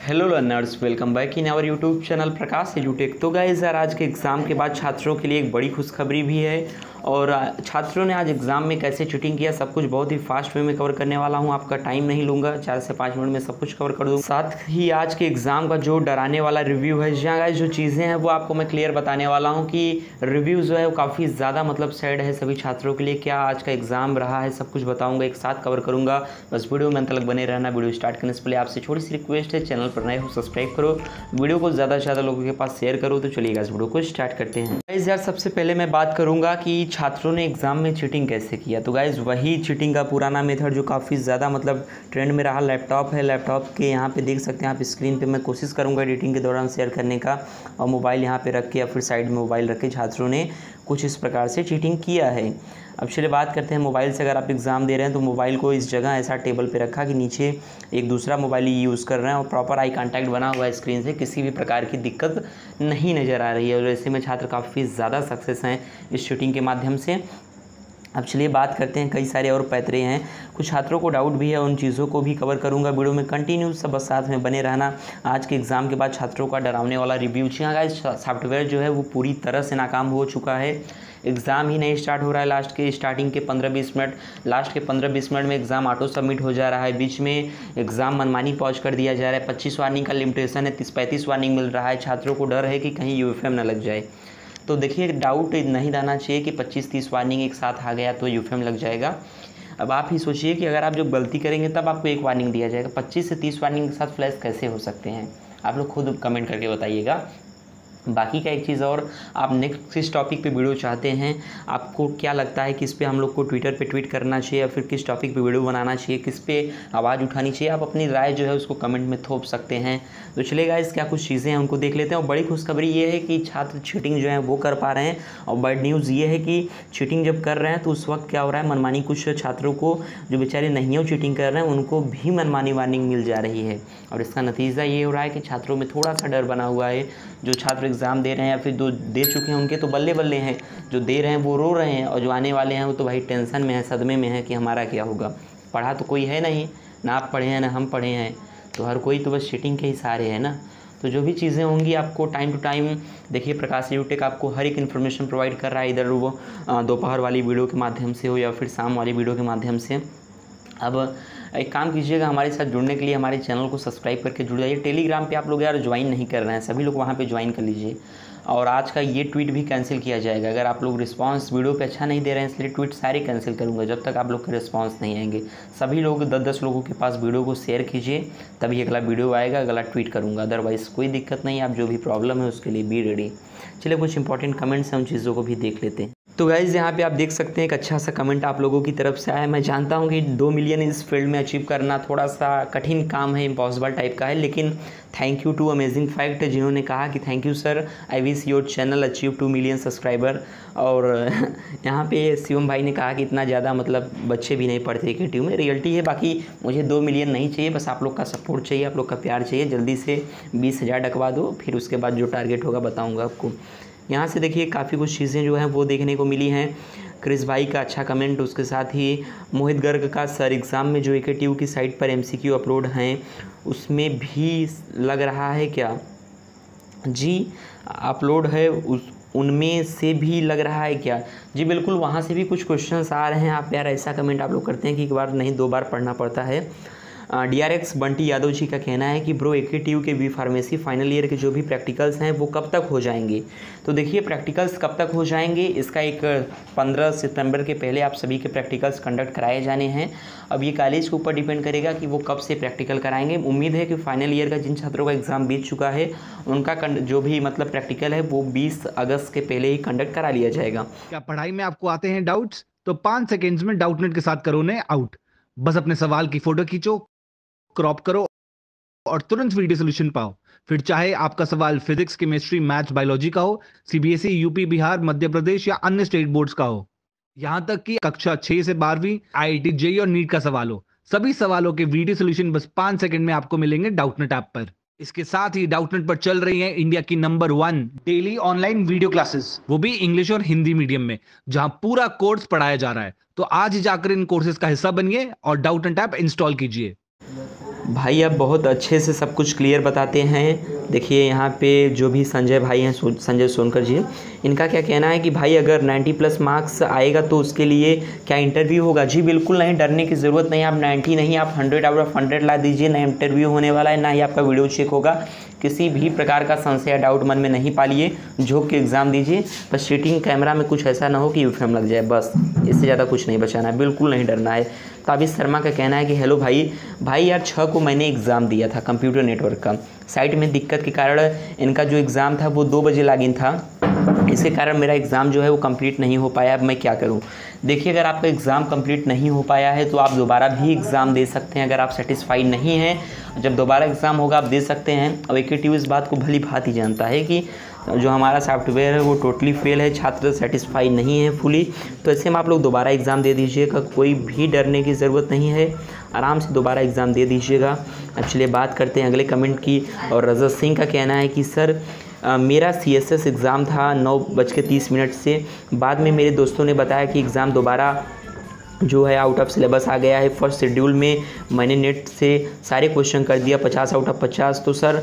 Hello learners, welcome back in our YouTube channel Prakash एजुटेक। तो guys यार, आज के एग्ज़ाम के बाद छात्रों के लिए एक बड़ी खुशखबरी भी है। और छात्रों ने आज एग्ज़ाम में कैसे चीटिंग किया सब कुछ बहुत ही फास्ट वे में कवर करने वाला हूं। आपका टाइम नहीं लूँगा, 4 से 5 मिनट में सब कुछ कवर कर दूँ। साथ ही आज के एग्ज़ाम का जो डराने वाला रिव्यू है, जहाँ गाइस जो चीज़ें हैं वो आपको मैं क्लियर बताने वाला हूँ कि रिव्यू जो है वो काफ़ी ज़्यादा सैड है सभी छात्रों के लिए। क्या आज का एग्ज़ाम रहा है सब कुछ बताऊँगा, एक साथ कवर करूँगा। बस वीडियो में अंत तक बने रहना। वीडियो स्टार्ट करने से पहले आपसे छोटी सी रिक्वेस्ट है, चैनल पर नए हो सब्सक्राइब करो, वीडियो को ज़्यादा से ज़्यादा लोगों के पास शेयर करो। तो चलिए इस वीडियो को स्टार्ट करते हैं। गाइस यार, सबसे पहले मैं बात करूंगा कि छात्रों ने एग्जाम में चीटिंग कैसे किया। तो गाइस वही चीटिंग का पुराना मेथड जो काफ़ी ज़्यादा ट्रेंड में रहा, लैपटॉप है। लैपटॉप के यहाँ पे देख सकते हैं आप स्क्रीन पे, मैं कोशिश करूँगा एडिटिंग के दौरान शेयर करने का। और मोबाइल यहाँ पे रख के या फिर साइड में मोबाइल रख के छात्रों ने कुछ इस प्रकार से चीटिंग किया है। अब चलिए बात करते हैं मोबाइल से। अगर आप एग्ज़ाम दे रहे हैं तो मोबाइल को इस जगह ऐसा टेबल पे रखा कि नीचे एक दूसरा मोबाइल यूज़ कर रहे हैं और प्रॉपर आई कांटेक्ट बना हुआ है स्क्रीन से, किसी भी प्रकार की दिक्कत नहीं नज़र आ रही है। और ऐसे में छात्र काफ़ी ज़्यादा सक्सेस हैं इस चीटिंग के माध्यम से। अब चलिए बात करते हैं, कई सारे और पैतरे हैं, कुछ छात्रों को डाउट भी है, उन चीज़ों को भी कवर करूंगा वीडियो में। कंटिन्यू सब साथ में बने रहना। आज के एग्ज़ाम के बाद छात्रों का डरावने वाला रिव्यू। जी हाँ गाइस, सॉफ्टवेयर जो है वो पूरी तरह से नाकाम हो चुका है। एग्ज़ाम ही नहीं स्टार्ट हो रहा है, स्टार्टिंग के 15-20 मिनट, लास्ट के 15-20 मिनट में एग्ज़ाम ऑटो सबमिट हो जा रहा है। बीच में एग्ज़ाम मनमानी पॉज कर दिया जा रहा है। 25 वार्निंग का लिमिटेशन है, 30-35 वार्निंग मिल रहा है। छात्रों को डर है कि कहीं यूएफएम ना लग जाए। तो देखिए, डाउट नहीं रहना चाहिए कि 25-30 वार्निंग एक साथ आ गया तो यूएफएम लग जाएगा। अब आप ही सोचिए कि अगर आप जब गलती करेंगे तब आपको एक वार्निंग दिया जाएगा, 25 से 30 वार्निंग के साथ फ्लैश कैसे हो सकते हैं? आप लोग खुद कमेंट करके बताइएगा। बाकी का एक चीज़ और, आप नेक्स्ट किस टॉपिक पे वीडियो चाहते हैं, आपको क्या लगता है कि इस पे हम लोग को ट्विटर पे ट्वीट करना चाहिए या फिर किस टॉपिक पे वीडियो बनाना चाहिए, किस पे आवाज़ उठानी चाहिए, आप अपनी राय जो है उसको कमेंट में थोप सकते हैं। तो चलिए गाइस, क्या कुछ चीज़ें हैं उनको देख लेते हैं। और बड़ी खुशखबरी ये है कि छात्र चीटिंग जो है वो कर पा रहे हैं। और बैड न्यूज़ ये है कि चीटिंग जब कर रहे हैं तो उस वक्त क्या हो रहा है, मनमानी कुछ छात्रों को जो बेचारे नहीं हो चीटिंग कर रहे हैं उनको भी मनमानी वार्निंग मिल जा रही है। और इसका नतीजा ये हो रहा है कि छात्रों में थोड़ा सा डर बना हुआ है। जो छात्र एग्ज़ाम दे रहे हैं या फिर जो दे चुके हैं उनके तो बल्ले बल्ले हैं, जो दे रहे हैं वो रो रहे हैं, और जो आने वाले हैं वो तो भाई टेंशन में है, सदमे में है कि हमारा क्या होगा। पढ़ा तो कोई है नहीं, ना आप पढ़े हैं ना हम पढ़े हैं, तो हर कोई तो बस चीटिंग के ही सहारे है ना। तो जो भी चीज़ें होंगी आपको टाइम टू टाइम, देखिए प्रकाश एजुटेक आपको हर एक इन्फॉर्मेशन प्रोवाइड कर रहा है, इधर वो दोपहर वाली वीडियो के माध्यम से हो या फिर शाम वाली वीडियो के माध्यम से। अब एक काम कीजिएगा, हमारे साथ जुड़ने के लिए हमारे चैनल को सब्सक्राइब करके जुड़ जाइए। टेलीग्राम पे आप लोग यार ज्वाइन नहीं कर रहे हैं, सभी लोग वहाँ पे ज्वाइन कर लीजिए। और आज का ये ट्वीट भी कैंसिल किया जाएगा अगर आप लोग रिस्पांस वीडियो पे अच्छा नहीं दे रहे हैं, इसलिए ट्वीट सारे कैंसिल करूँगा जब तक आप लोग के रिस्पांस नहीं आएंगे। सभी लोग 10-10 लोगों के पास वीडियो को शेयर कीजिए, तभी अगला वीडियो आएगा, अगला ट्वीट करूँगा। अदरवाइज़ कोई दिक्कत नहीं, आप जो भी प्रॉब्लम है उसके लिए बी रेडी। चलिए कुछ इंपॉर्टेंट कमेंट्स हैं, उन चीज़ों को भी देख लेते हैं। तो गाइज़ यहाँ पे आप देख सकते हैं एक अच्छा सा कमेंट आप लोगों की तरफ से आया है। मैं जानता हूँ कि 2 मिलियन इस फील्ड में अचीव करना थोड़ा सा कठिन काम है, इम्पॉसिबल टाइप का है, लेकिन thank you to amazing fact जिन्होंने कहा कि thank you sir, I wish your channel achieve 2 million subscriber. और यहाँ पे शिवम भाई ने कहा कि इतना ज़्यादा बच्चे भी नहीं पढ़ते KTU में, रियलिटी है। बाकी मुझे 2 मिलियन नहीं चाहिए, बस आप लोग का सपोर्ट चाहिए, आप लोग का प्यार चाहिए। जल्दी से 20,000 डकवा दो, फिर उसके बाद जो टारगेट होगा बताऊँगा आपको। यहाँ से देखिए काफ़ी कुछ चीज़ें जो हैं वो देखने को मिली हैं। क्रिस भाई का अच्छा कमेंट, उसके साथ ही मोहित गर्ग का सर एग्ज़ाम में जो AKTU की साइट पर MCQ अपलोड हैं उसमें भी लग रहा है क्या जी, अपलोड है उनमें से भी लग रहा है क्या जी? बिल्कुल, वहाँ से भी कुछ क्वेश्चंस आ रहे हैं। आप यार ऐसा कमेंट आप लोग करते हैं कि एक बार नहीं 2 बार पढ़ना पड़ता है। DRX बंटी यादव जी का कहना है कि ब्रो AKTU के बी फार्मेसी फाइनल ईयर के जो भी प्रैक्टिकल्स हैं वो कब तक हो जाएंगे? तो देखिए, प्रैक्टिकल्स कब तक हो जाएंगे इसका एक 15 सितंबर के पहले आप सभी के प्रैक्टिकल्स कंडक्ट कराए जाने हैं। अब ये कॉलेज के ऊपर डिपेंड करेगा कि वो कब से प्रैक्टिकल कराएंगे। उम्मीद है कि फाइनल ईयर का जिन छात्रों का एग्ज़ाम बीत चुका है उनका जो भी प्रैक्टिकल है वो 20 अगस्त के पहले ही कंडक्ट करा लिया जाएगा। क्या पढ़ाई में आपको आते हैं डाउट्स? तो 5 सेकेंड्स में डाउटनेट के साथ करो उन्हें आउट। बस अपने सवाल की फोटो खींचो, क्रॉप करो और तुरंत वीडियो सोल्यूशन पाओ। फिर चाहे आपका सवाल फिजिक्स, केमिस्ट्री, मैथ्स, बायोलॉजी का हो, CBSE, यूपी, बिहार, मध्य प्रदेश या अन्य स्टेट बोर्ड्स का हो, यहां तक कि कक्षा 6 से 12वीं, IIT, JEE और नीट का सवाल हो, सभी सवालों के वीडियो सोल्यूशन बस 5 सेकंड में आपको मिलेंगे डाउटनेट ऐप पर। इसके साथ ही डाउटनेट पर चल रही है इंडिया की number 1 daily online video classes, वो भी इंग्लिश और हिंदी मीडियम में, जहां पूरा कोर्स पढ़ाया जा रहा है। तो आज ही जाकर इन कोर्सेज का हिस्सा बनिए और डाउटनेट ऐप इंस्टॉल कीजिए। भाई आप बहुत अच्छे से सब कुछ क्लियर बताते हैं। देखिए यहाँ पे जो भी संजय भाई हैं, संजय सोनकर जी, इनका क्या कहना है कि भाई अगर 90+ मार्क्स आएगा तो उसके लिए क्या इंटरव्यू होगा? जी बिल्कुल नहीं, डरने की ज़रूरत नहीं। आप 90 नहीं, आप 100/100 ला दीजिए। ना इंटरव्यू होने वाला है, ना ही आपका वीडियो चेक होगा। किसी भी प्रकार का संशय या डाउट मन में नहीं पालिए, झोंक के एग्ज़ाम दीजिए। बस चीटिंग कैमरा में कुछ ऐसा ना हो कि यूफेम लग जाए, बस इससे ज़्यादा कुछ नहीं बचाना है, बिल्कुल नहीं डरना है। ताबिश शर्मा का कहना है कि हेलो भाई यार 6 को मैंने एग्ज़ाम दिया था कंप्यूटर नेटवर्क का। साइट में दिक्कत के कारण इनका जो एग्ज़ाम था वो 2 बजे लॉगिन था, इसके कारण मेरा एग्ज़ाम जो है वो कंप्लीट नहीं हो पाया। अब मैं क्या करूं? देखिए अगर आपका एग्ज़ाम कंप्लीट नहीं हो पाया है तो आप दोबारा भी एग्ज़ाम दे सकते हैं। अगर आप सेटिस्फाइड नहीं हैं, जब दोबारा एग्ज़ाम होगा आप दे सकते हैं। अब AKTU इस बात को भली भांति जानता है कि जो हमारा सॉफ्टवेयर है वो टोटली फेल है, छात्र सेटिस्फाइड नहीं है फुली, तो ऐसे में आप लोग दोबारा एग्ज़ाम दे दीजिएगा। कोई भी डरने की ज़रूरत नहीं है, आराम से दोबारा एग्ज़ाम दे दीजिएगा। अब चलिए बात करते हैं अगले कमेंट की। और रजत सिंह का कहना है कि सर मेरा CSS एग्ज़ाम था 9:30 से, बाद में मेरे दोस्तों ने बताया कि एग्ज़ाम दोबारा जो है आउट ऑफ सिलेबस आ गया है। फर्स्ट शेड्यूल में मैंने नेट से सारे क्वेश्चन कर दिया 50/50। तो सर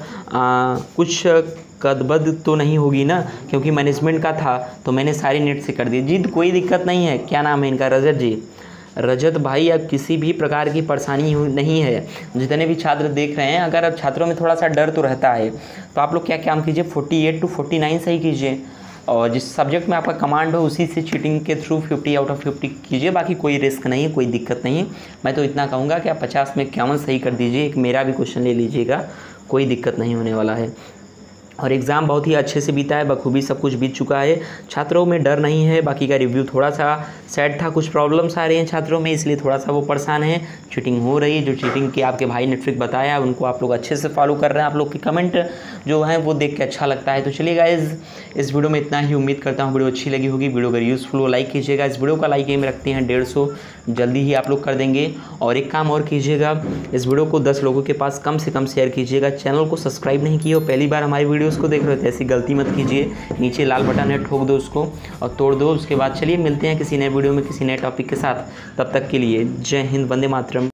कुछ कदबद तो नहीं होगी ना, क्योंकि मैनेजमेंट का था तो मैंने सारे नेट से कर दिए। जी कोई दिक्कत नहीं है। क्या नाम है इनका? रजत जी। रजत भाई अब किसी भी प्रकार की परेशानी नहीं है। जितने भी छात्र देख रहे हैं, अगर अब छात्रों में थोड़ा सा डर तो रहता है तो आप लोग क्या काम कीजिए, 48 to 49 सही कीजिए, और जिस सब्जेक्ट में आपका कमांड हो उसी से चीटिंग के थ्रू 50/50 कीजिए। बाकी कोई रिस्क नहीं है, कोई दिक्कत नहीं है। मैं तो इतना कहूँगा कि आप 50 में 51 सही कर दीजिए। एक मेरा भी क्वेश्चन ले लीजिएगा, कोई दिक्कत नहीं होने वाला है। और एग्ज़ाम बहुत ही अच्छे से बीता है, बखूबी सब कुछ बीत चुका है, छात्रों में डर नहीं है। बाकी का रिव्यू थोड़ा सा सैड था, कुछ प्रॉब्लम्स आ रही हैं छात्रों में, इसलिए थोड़ा सा वो परेशान है। चीटिंग हो रही है, जो चीटिंग की आपके भाई ने ट्रिक बताया उनको आप लोग अच्छे से फॉलो कर रहे हैं। आप लोग के कमेंट जो हैं वो देख के अच्छा लगता है। तो चलिए गाइस, इस वीडियो में इतना ही। उम्मीद करता हूँ वीडियो अच्छी लगी होगी। वीडियो अगर यूज़फुल हो लाइक कीजिएगा। इस वीडियो का लाइक एम रखते हैं 150, जल्दी ही आप लोग कर देंगे। और एक काम और कीजिएगा, इस वीडियो को 10 लोगों के पास कम से कम शेयर कीजिएगा। चैनल को सब्सक्राइब नहीं किए हो, पहली बार हमारी वीडियोस को देख रहे थे, ऐसी गलती मत कीजिए। नीचे लाल बटन है, ठोक दो उसको और तोड़ दो। उसके बाद चलिए मिलते हैं किसी नए वीडियो में किसी नए टॉपिक के साथ। तब तक के लिए जय हिंद, वंदे मातरम।